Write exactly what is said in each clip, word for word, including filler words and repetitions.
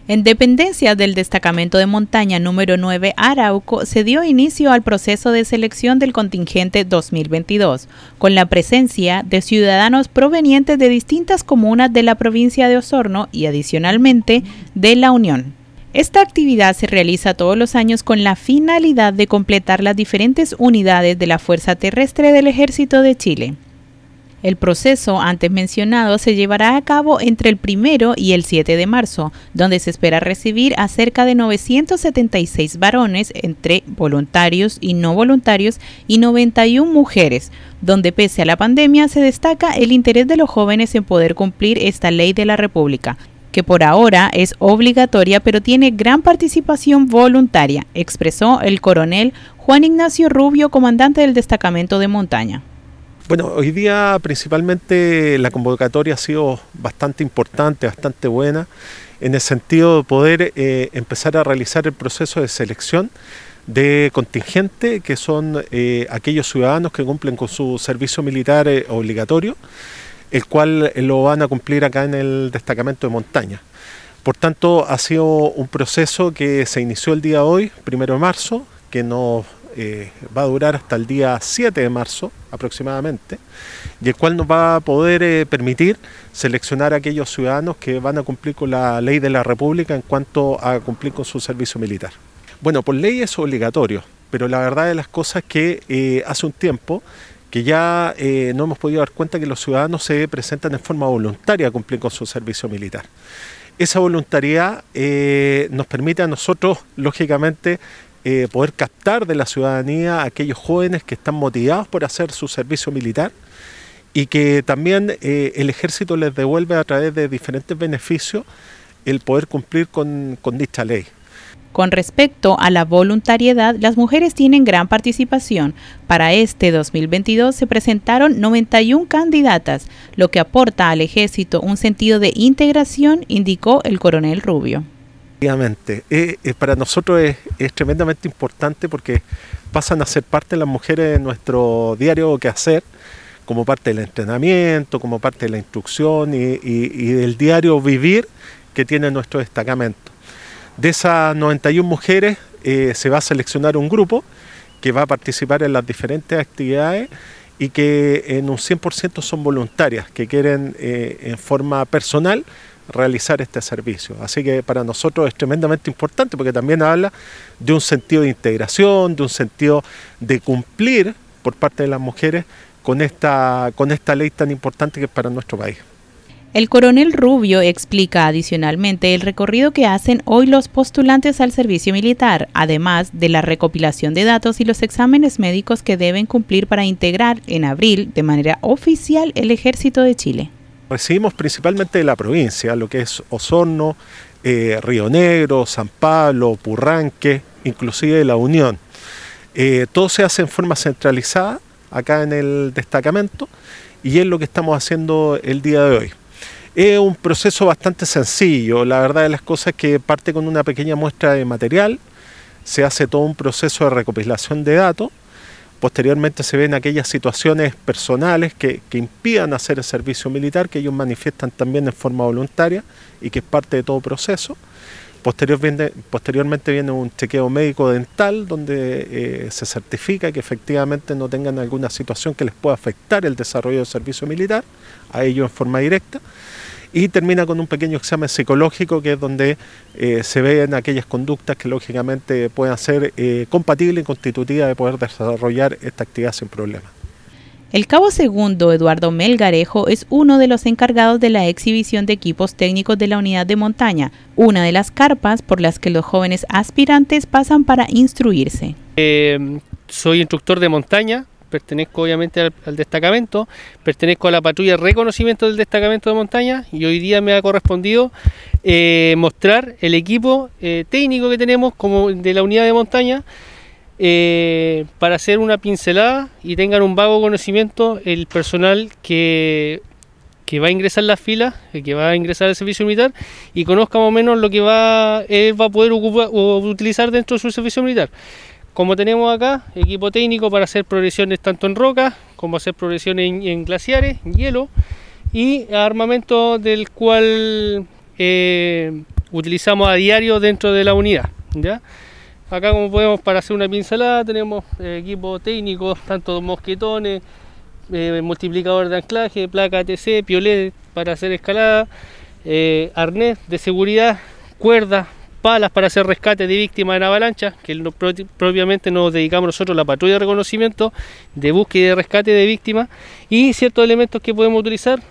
En dependencia del Destacamento de Montaña número nueve Arauco, se dio inicio al proceso de selección del contingente dos mil veintidós, con la presencia de ciudadanos provenientes de distintas comunas de la provincia de Osorno y adicionalmente de La Unión. Esta actividad se realiza todos los años con la finalidad de completar las diferentes unidades de la Fuerza Terrestre del Ejército de Chile. El proceso antes mencionado se llevará a cabo entre el primero y el siete de marzo, donde se espera recibir a cerca de novecientos setenta y seis varones entre voluntarios y no voluntarios y noventa y una mujeres, donde pese a la pandemia se destaca el interés de los jóvenes en poder cumplir esta ley de la República, que por ahora es obligatoria pero tiene gran participación voluntaria, expresó el coronel Juan Ignacio Rubio, comandante del Destacamento de Montaña. Bueno, hoy día principalmente la convocatoria ha sido bastante importante, bastante buena, en el sentido de poder eh, empezar a realizar el proceso de selección de contingente, que son eh, aquellos ciudadanos que cumplen con su servicio militar eh, obligatorio, el cual eh, lo van a cumplir acá en el Destacamento de Montaña. Por tanto, ha sido un proceso que se inició el día de hoy, primero de marzo, que nos Eh, va a durar hasta el día siete de marzo aproximadamente, y el cual nos va a poder eh, permitir seleccionar a aquellos ciudadanos que van a cumplir con la ley de la República en cuanto a cumplir con su servicio militar. Bueno, por ley es obligatorio, pero la verdad de las cosas es que eh, hace un tiempo que ya eh, no hemos podido dar cuenta que los ciudadanos se presentan en forma voluntaria a cumplir con su servicio militar. Esa voluntariedad eh, nos permite a nosotros, lógicamente, Eh, poder captar de la ciudadanía a aquellos jóvenes que están motivados por hacer su servicio militar y que también eh, el ejército les devuelve a través de diferentes beneficios el poder cumplir con, con dicha ley. Con respecto a la voluntariedad, las mujeres tienen gran participación. Para este dos mil veintidós se presentaron noventa y una candidatas, lo que aporta al ejército un sentido de integración, indicó el coronel Rubio. Efectivamente, eh, eh, para nosotros es, es tremendamente importante porque pasan a ser parte de las mujeres de nuestro diario quehacer, como parte del entrenamiento, como parte de la instrucción y, y, y del diario vivir que tiene nuestro destacamento. De esas noventa y una mujeres eh, se va a seleccionar un grupo que va a participar en las diferentes actividades y que en un cien por ciento son voluntarias, que quieren eh, en forma personal realizar este servicio. Así que para nosotros es tremendamente importante porque también habla de un sentido de integración, de un sentido de cumplir por parte de las mujeres con esta, con esta ley tan importante que es para nuestro país. El coronel Rubio explica adicionalmente el recorrido que hacen hoy los postulantes al servicio militar, además de la recopilación de datos y los exámenes médicos que deben cumplir para integrar en abril de manera oficial el Ejército de Chile. Recibimos principalmente de la provincia, lo que es Osorno, eh, Río Negro, San Pablo, Purranque, inclusive La Unión. Eh, todo se hace en forma centralizada acá en el destacamento y es lo que estamos haciendo el día de hoy. Es un proceso bastante sencillo, la verdad de las cosas es que parte con una pequeña muestra de material, se hace todo un proceso de recopilación de datos. Posteriormente se ven aquellas situaciones personales que, que impidan hacer el servicio militar, que ellos manifiestan también en forma voluntaria y que es parte de todo proceso. Posteriormente, posteriormente viene un chequeo médico dental donde eh, se certifica que efectivamente no tengan alguna situación que les pueda afectar el desarrollo del servicio militar, a ellos en forma directa. Y termina con un pequeño examen psicológico que es donde eh, se ven aquellas conductas que lógicamente puedan ser eh, compatibles y constitutivas de poder desarrollar esta actividad sin problema. El cabo segundo Eduardo Melgarejo es uno de los encargados de la exhibición de equipos técnicos de la unidad de montaña, una de las carpas por las que los jóvenes aspirantes pasan para instruirse. Eh, soy instructor de montaña. Pertenezco obviamente al, al destacamento, pertenezco a la patrulla de reconocimiento del destacamento de montaña y hoy día me ha correspondido eh, mostrar el equipo eh, técnico que tenemos como de la unidad de montaña eh, para hacer una pincelada y tengan un vago conocimiento el personal que, que va a ingresar las filas, que va a ingresar al servicio militar y conozca más o menos lo que va, él va a poder ocupar, o utilizar dentro de su servicio militar. Como tenemos acá, equipo técnico para hacer progresiones tanto en roca, como hacer progresiones en, en glaciares, en hielo, y armamento del cual eh, utilizamos a diario dentro de la unidad, ¿ya? Acá, como podemos, para hacer una pincelada tenemos eh, equipos técnicos, tanto mosquetones, eh, multiplicador de anclaje, placa A T C, piolet para hacer escalada, eh, arnés de seguridad, cuerdas, palas para hacer rescate de víctimas en avalancha, que no, propiamente nos dedicamos nosotros a la patrulla de reconocimiento, de búsqueda y de rescate de víctimas, y ciertos elementos que podemos utilizar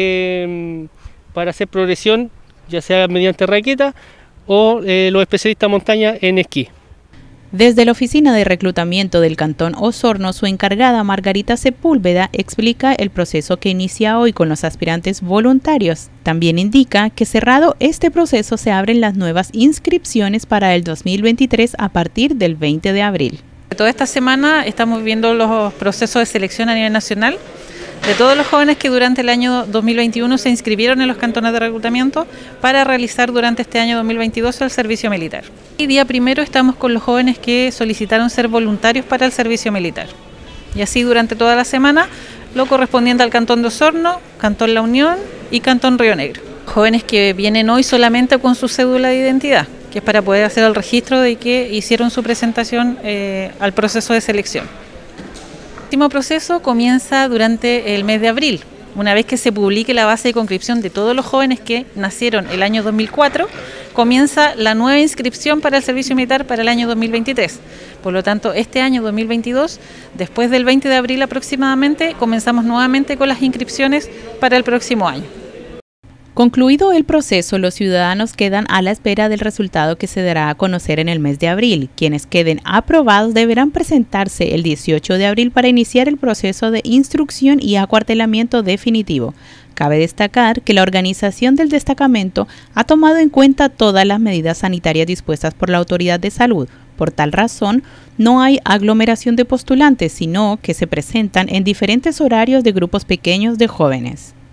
eh, para hacer progresión, ya sea mediante raqueta o eh, los especialistas montaña en esquí. Desde la Oficina de Reclutamiento del Cantón Osorno, su encargada Margarita Sepúlveda explica el proceso que inicia hoy con los aspirantes voluntarios. También indica que cerrado este proceso se abren las nuevas inscripciones para el dos mil veintitrés a partir del veinte de abril. Toda esta semana estamos viendo los procesos de selección a nivel nacional de todos los jóvenes que durante el año dos mil veintiuno se inscribieron en los cantones de reclutamiento para realizar durante este año dos mil veintidós el servicio militar. Y día primero estamos con los jóvenes que solicitaron ser voluntarios para el servicio militar. Y así durante toda la semana lo correspondiente al Cantón de Osorno, Cantón La Unión y Cantón Río Negro. Jóvenes que vienen hoy solamente con su cédula de identidad, que es para poder hacer el registro de que hicieron su presentación eh, al proceso de selección. El último proceso comienza durante el mes de abril, una vez que se publique la base de conscripción de todos los jóvenes que nacieron el año dos mil cuatro, comienza la nueva inscripción para el servicio militar para el año dos mil veintitrés. Por lo tanto, este año dos mil veintidós, después del veinte de abril aproximadamente, comenzamos nuevamente con las inscripciones para el próximo año. Concluido el proceso, los ciudadanos quedan a la espera del resultado que se dará a conocer en el mes de abril. Quienes queden aprobados deberán presentarse el dieciocho de abril para iniciar el proceso de instrucción y acuartelamiento definitivo. Cabe destacar que la organización del destacamento ha tomado en cuenta todas las medidas sanitarias dispuestas por la Autoridad de Salud. Por tal razón, no hay aglomeración de postulantes, sino que se presentan en diferentes horarios de grupos pequeños de jóvenes.